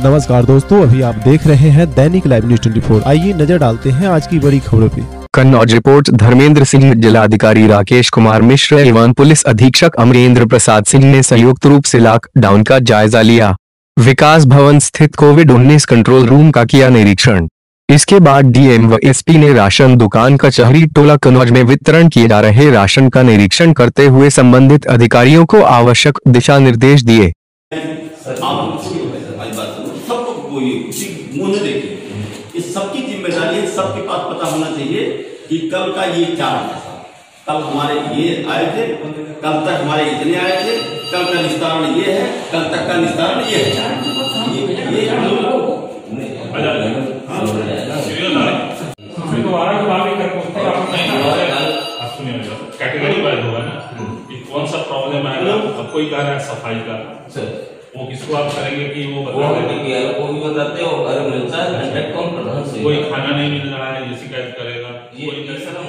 नमस्कार दोस्तों, अभी आप देख रहे हैं दैनिक लाइव न्यूज 24। आइए नजर डालते हैं आज की बड़ी खबरों पे। कन्नौज रिपोर्ट। धर्मेंद्र सिंह, जिलाधिकारी राकेश कुमार मिश्र एवं पुलिस अधीक्षक अमरेंद्र प्रसाद सिंह ने संयुक्त रूप से लॉकडाउन का जायजा लिया। विकास भवन स्थित कोविड-19 कंट्रोल रूम का किया निरीक्षण। इसके बाद डीएम व एसपी ने राशन दुकान कचहरी टोला कन्नौज में वितरण किए जा रहे राशन का निरीक्षण करते हुए संबंधित अधिकारियों को आवश्यक दिशा निर्देश दिए। इस सबकी जिम्मेदारी है, सबके पास पता होना चाहिए कि कल का ये क्या है। कल हमारे ये आए थे, कल तक हमारे इतने आए थे, कल का निस्तारण ये है, कल तक का निस्तारण ये है। कैटेगरी वाइज होगा ना कि कौन सा प्रॉब्लम आएगा। अब कोई कह रहा है सफाई का, वो किसको आप करेंगे कि वो बताते हो, अगर मिलता है कोई खाना नहीं मिल रहा है ये शिकायत करेगा।